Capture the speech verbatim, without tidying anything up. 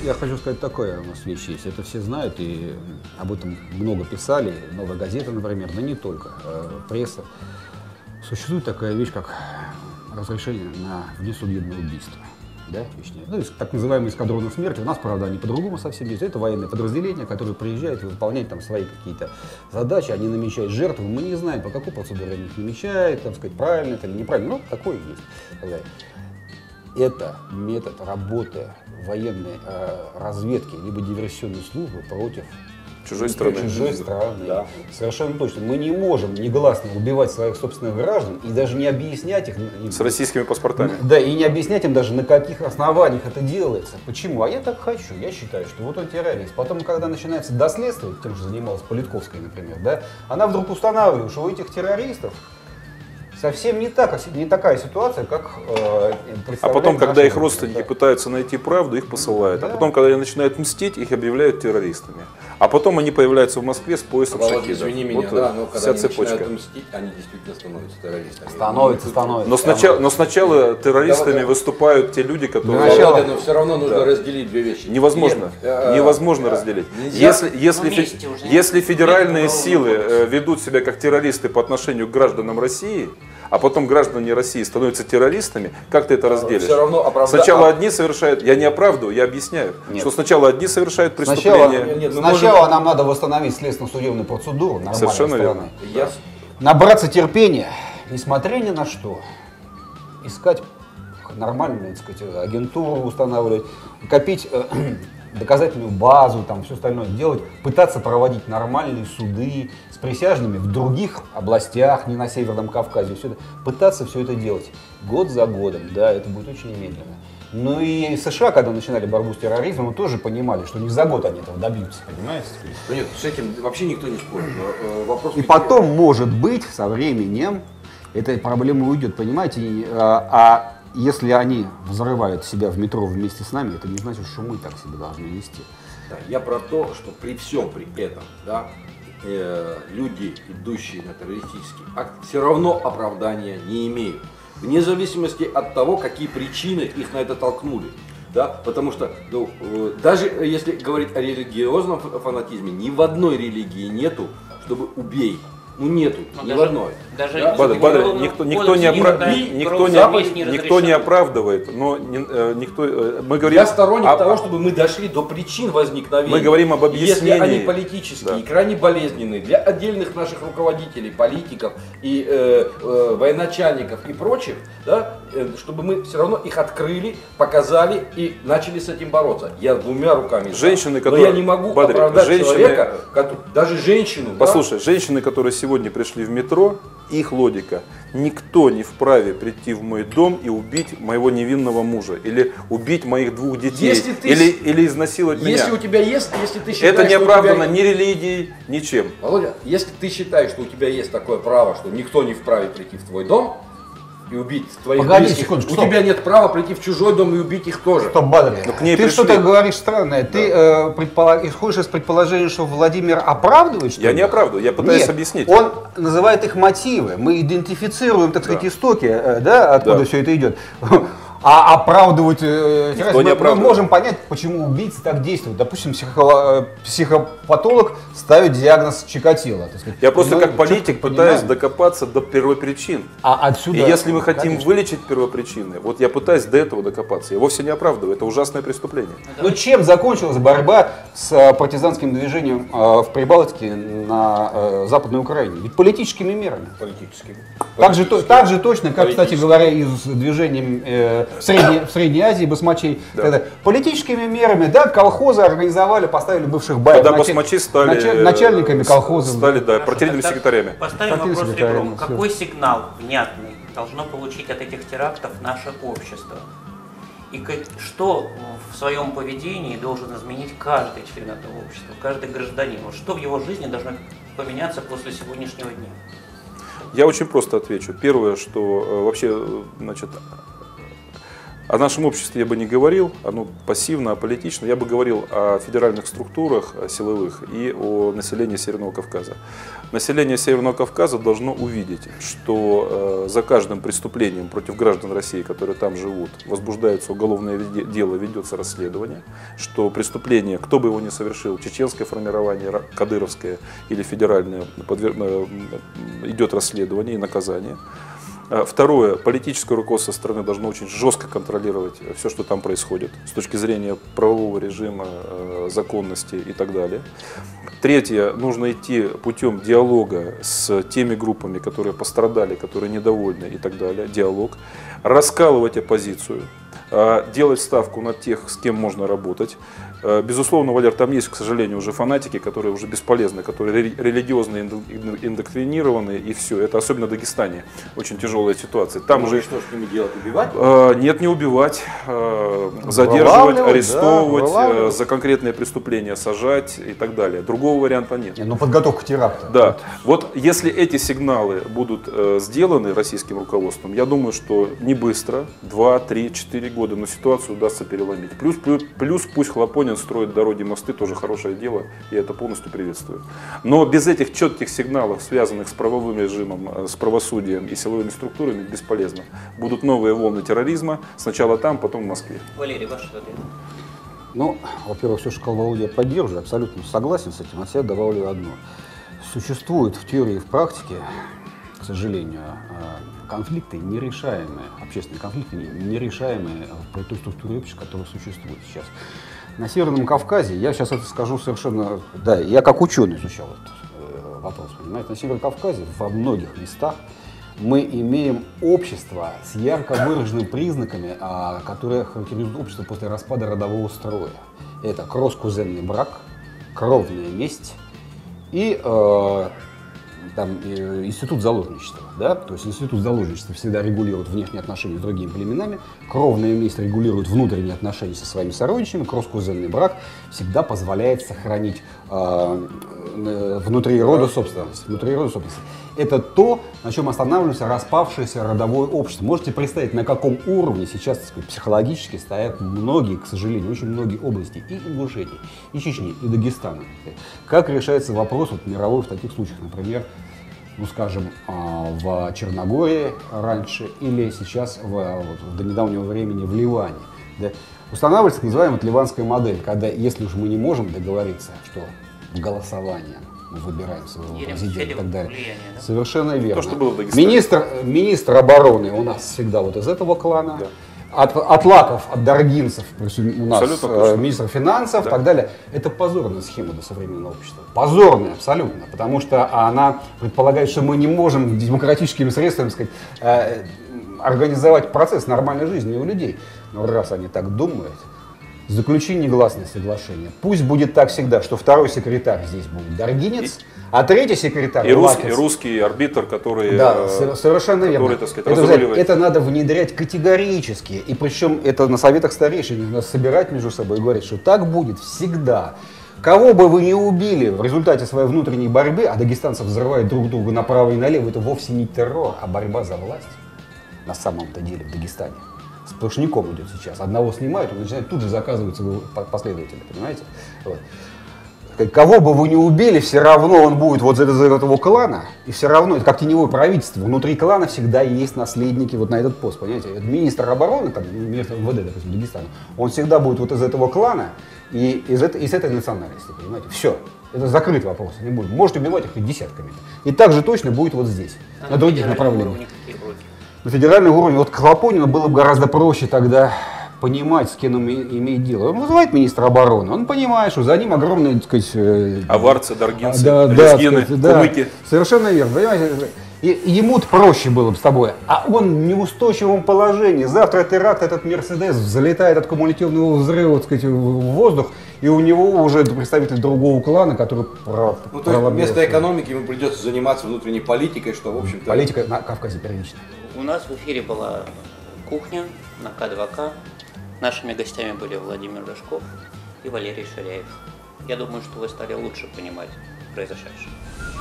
я хочу сказать такое, у нас вещь есть. Это все знают и об этом много писали. Новая газета, например, но не только. Пресса. Существует такая вещь, как разрешение на внесудебное убийство. Да, ну, так называемые эскадроны смерти. У нас, правда, они по-другому совсем есть. Это военные подразделения, которые приезжают и выполняют там свои какие-то задачи, они намечают жертву. Мы не знаем, по какой процедуре они их намечают, там сказать, правильно это или неправильно. Ну, такое есть. Это метод работы военной э, разведки либо диверсионной службы против чужой страны. Чужой страны. Да. Совершенно точно. Мы не можем негласно убивать своих собственных граждан и даже не объяснять их. С российскими паспортами. Да, и не объяснять им даже, на каких основаниях это делается. Почему? А я так хочу. Я считаю, что вот он террорист. Потом, когда начинается доследствовать, тем же занималась Политковская, например, да, она вдруг устанавливает, что у этих террористов совсем не, так, не такая ситуация, как э, А потом, когда их люди, родственники да. пытаются найти правду, их посылают. Да. А потом, когда они начинают мстить, их объявляют террористами. А потом они появляются в Москве с поясом Володя, шахидов. извини меня, Вот да, но когда вся они цепочка. начинают мстить, они действительно становятся террористами. Становится, становится. Но сначала, но сначала террористами Да, да. выступают те люди, которые... Начало. Володя, но все равно нужно Да. разделить две вещи. Невозможно, Нет, э, невозможно э, разделить. нельзя. Если, если, Ну, фе- вместе уже если нет. федеральные Нет, силы уголовного э, ведут себя как террористы по отношению к гражданам России, а потом граждане России становятся террористами, как ты это разделишь? Все равно оправда- Сначала одни совершают, я не оправдываю, я объясняю, Нет. что сначала одни совершают Сначала, преступления. Нет, мы сначала можем- нам надо восстановить следственно-судебную процедуру нормальной Совершенно страны. Я... Набраться терпения, несмотря ни на что, искать нормальную, так сказать, агентуру устанавливать, копить э, доказательную базу, там все остальное делать, пытаться проводить нормальные суды с присяжными в других областях, не на Северном Кавказе, все это, пытаться все это делать год за годом, да, это будет очень медленно. Ну и США, когда начинали борьбу с терроризмом, тоже понимали, что не за год они этого добьются, понимаете? Ну нет, с этим вообще никто не спорит. Но, э, вопрос И ведь- потом, может быть, со временем эта проблема уйдет, понимаете? И, а, а если они взрывают себя в метро вместе с нами, это не значит, что мы так себя должны вести. Да, я про то, что при всем при этом, да, э, люди, идущие на террористический акт, все равно оправдания не имеют. Вне зависимости от того, какие причины их на это толкнули. Да? Потому что ну, э, даже если говорить о религиозном ф- фанатизме, ни в одной религии нету, чтобы убей. Ну нету, Ну, ни даже- в одной. даже Да? Бадрик, Бадрик, Уголовный никто, никто, кодекс не, опра- никогда ни- никто, не, кровозапись не никто не разрешен. оправдывает, но не- э, никто, э, мы говорим, Я сторонник о- того, чтобы мы дошли до причин возникновения. Мы говорим об Если объяснении. они политические, Да. и крайне болезненные для отдельных наших руководителей, политиков и э, э, военачальников и прочих, да, э, чтобы мы все равно их открыли, показали и начали с этим бороться. Я двумя руками. за. Женщины, Но которые- я не могу Бадрик, оправдать женщины- человека, кото- даже женщину. да. Послушай, женщины, которые сегодня пришли в метро, их логика. Никто не вправе прийти в мой дом и убить моего невинного мужа. Или убить моих двух детей. Если ты или, с- или изнасиловать Если меня. у тебя есть, если ты считаешь, Это не что у оправдано тебя- ни религией, ничем. Володя, если ты считаешь, что у тебя есть такое право, что никто не вправе прийти в твой дом и убить твоих Погоди близких, секундочку, у стоп. тебя нет права прийти в чужой дом и убить их тоже. Стоп, Бадрик, Но к ней ты пришли. что-то говоришь странное. Ты э, предполаг- исходишь из предположения, что Владимир оправдывает, что Я ли? не оправдываю, я пытаюсь Нет, объяснить. Он называет их мотивы. Мы идентифицируем, так сказать, Да. истоки, э, да, откуда Да. все это идет. А оправдывать э, терроризм, не мы, мы оправдывает. можем понять, почему убийцы так действуют. Допустим, психо- э, психопатолог ставит диагноз Чикатило. так сказать. Я просто Мы как четко политик понимаем. пытаюсь докопаться до первопричин. А отсюда, И если мы хотим конечно. вылечить первопричины, вот я пытаюсь до этого докопаться. Я вовсе не оправдываю, это ужасное преступление. Ну чем закончилась борьба с э, партизанским движением э, в Прибалтике на э, Западной Украине? Ведь политическими мерами. Политически. Так же, то- так же точно, как, кстати Политически. говоря, и с движением э, в, Средней, в Средней Азии, басмачей. Да. Тогда политическими мерами, да, колхозы организовали, поставили бывших баев Когда началь- басмачи стали началь- начальниками колхозов. стали, да, Хорошо, партийными тогда секретарями. Поставим Партийными вопрос секретарями, ребром. всё. Какой сигнал внятный должно получить от этих терактов наше общество? И ка- что в своем поведении должен изменить каждый член этого общества, каждый гражданин? Вот что в его жизни должно поменяться после сегодняшнего дня? Я очень просто отвечу. Первое, что э, вообще, э, значит, О нашем обществе я бы не говорил, оно пассивно, аполитично. Я бы говорил о федеральных структурах силовых и о населении Северного Кавказа. Население Северного Кавказа должно увидеть, что э, за каждым преступлением против граждан России, которые там живут, возбуждается уголовное дело, ведется расследование, что преступление, кто бы его ни совершил, чеченское формирование, кадыровское или федеральное, подвер... идет расследование и наказание. Второе, политическое руководство страны должно очень жестко контролировать все, что там происходит, с точки зрения правового режима, законности и так далее. Третье, нужно идти путем диалога с теми группами, которые пострадали, которые недовольны и так далее, диалог, раскалывать оппозицию, делать ставку на тех, с кем можно работать. Безусловно, Валер, там есть, к сожалению, уже фанатики, которые уже бесполезны, которые религиозно индоктринированы, и все. Это особенно в Дагестане очень тяжелая ситуация. Там ну, же что с ними делать? Убивать? Нет, не убивать, задерживать, арестовывать, да, за конкретные преступления сажать и так далее. Другого варианта нет. Ну, подготовка к теракту. Да. Вот если эти сигналы будут сделаны российским руководством, я думаю, что не быстро, два, три, четыре года, но ситуацию удастся переломить. Плюс, плюс, плюс пусть Хлопонин строит дороги, мосты, тоже хорошее дело, я это полностью приветствую. Но без этих четких сигналов, связанных с правовым режимом, с правосудием и силовыми структурами, бесполезно. Будут новые волны терроризма, сначала там, потом в Москве. Валерий, ваш ответ? Ну, во-первых, все, что сказал Володя, я поддерживаю, абсолютно согласен с этим, от себя добавлю одно. Существует в теории и в практике, к сожалению, конфликты нерешаемые, общественные конфликты нерешаемые при той структуре общества, которая существует сейчас. На Северном Кавказе, я сейчас это скажу совершенно, да, я как ученый изучал этот э, вопрос, понимаете, на Северном Кавказе во многих местах мы имеем общество с ярко выраженными признаками, а, которые характеризуют общество после распада родового строя. Это кросс-кузенный брак, кровная месть и э, там, э, институт заложничества. Да? То есть институт заложничества всегда регулирует внешние отношения с другими племенами, кровная месть регулирует внутренние отношения со своими сородичами, кросс-кузенный брак всегда позволяет сохранить э, внутри рода собственность. Внутри рода собственности. Это то, на чем останавливается распавшееся родовое общество. Можете представить, на каком уровне сейчас, так сказать, психологически стоят многие, к сожалению, очень многие области и Ингушетии, и Чечни, и Дагестана. Как решается вопрос вот, мировой в таких случаях, например, ну, скажем, в Черногории раньше или сейчас в, вот, до недавнего времени в Ливане. Да? Устанавливается так называемая ливанская модель, когда, если уж мы не можем договориться, что голосованием мы выбираем своего президента и так далее. Влияние, да? Совершенно верно. То, что было в Дагестане. Министр, министр обороны у нас всегда вот из этого клана. Да. От, от лаков, от даргинцев, у нас э, министр финансов и да. так далее. Это позорная схема для современного общества. Позорная абсолютно, потому что она предполагает, что мы не можем демократическими средствами, сказать, э, организовать процесс нормальной жизни у людей. Но раз они так думают, заключи негласное соглашение. Пусть будет так всегда, что второй секретарь здесь будет даргинец, а третий секретарь и русский, и русский арбитр, который, да, э, совершенно который, верно. Так сказать, это, знаете, это надо внедрять категорически. И причем это на советах старейшин надо собирать между собой и говорить, что так будет всегда. Кого бы вы ни убили в результате своей внутренней борьбы, а дагестанцев взрывают друг друга направо и налево, это вовсе не террор, а борьба за власть на самом-то деле в Дагестане. Сплошняком идет сейчас. Одного снимают, он начинает тут же заказывать его последователи, понимаете? Вот. Кого бы вы ни убили, все равно он будет вот из этого клана, и все равно, это как теневое правительство, внутри клана всегда есть наследники вот на этот пост, понимаете? Это министр обороны, там, министр эм вэ дэ, допустим, Дагестана, он всегда будет вот из этого клана и из, это, из этой национальности, понимаете? Все. Это закрытый вопрос, не будет. Можете убивать их десятками. И так же точно будет вот здесь, а на других направлениях. На федеральном уровне, вот Хлопонину было бы гораздо проще тогда понимать, с кем он имеет дело. Он вызывает министра обороны, он понимает, что за ним огромные, так сказать... Аварцы, даргинцы, да, лезгины, да, кумыки. Да, совершенно верно, понимаете? И ему-то проще было бы с тобой, а он в неустойчивом положении. Завтра теракт, этот Мерседес взлетает от кумулятивного взрыва, так сказать, в воздух, и у него уже представитель другого клана, который прав, ну, то есть вместо экономики ему придется заниматься внутренней политикой, что, в общем-то... Политика на Кавказе первичная. У нас в эфире была кухня на ка два ка. Нашими гостями были Владимир Дашков и Валерий Ширяев. Я думаю, что вы стали лучше понимать произошедшее.